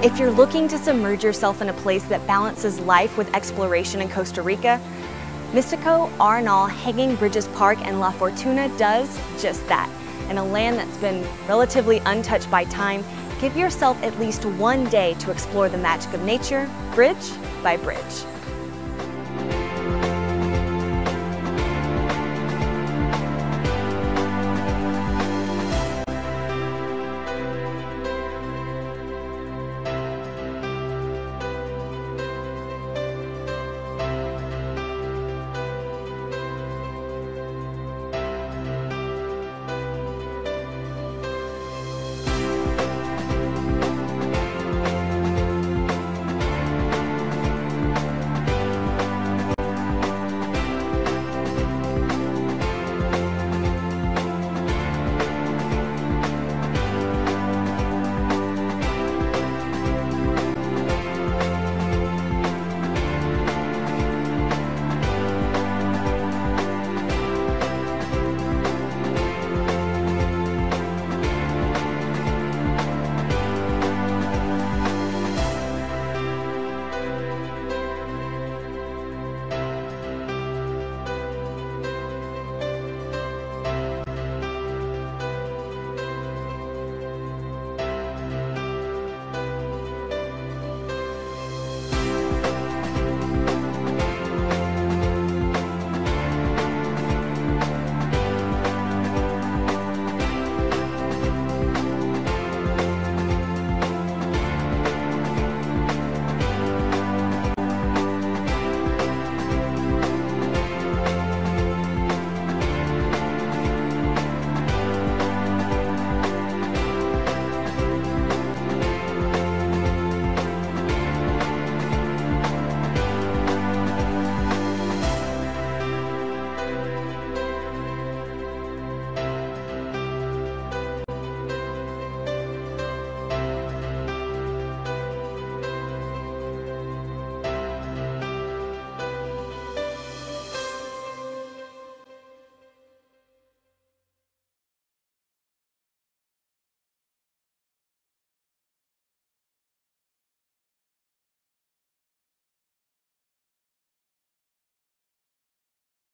If you're looking to submerge yourself in a place that balances life with exploration in Costa Rica, Mistico, Arenal, Hanging Bridges Park, and La Fortuna does just that. In a land that's been relatively untouched by time, give yourself at least one day to explore the magic of nature, bridge by bridge.